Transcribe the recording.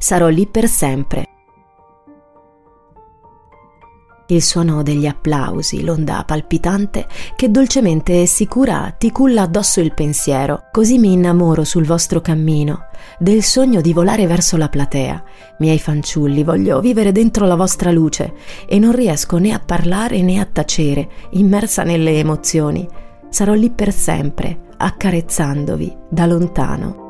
sarò lì per sempre. Il suono degli applausi, l'onda palpitante che dolcemente e sicura ti culla addosso il pensiero. Così mi innamoro sul vostro cammino, del sogno di volare verso la platea. Miei fanciulli, voglio vivere dentro la vostra luce e non riesco né a parlare né a tacere, immersa nelle emozioni. Sarò lì per sempre, accarezzandovi da lontano.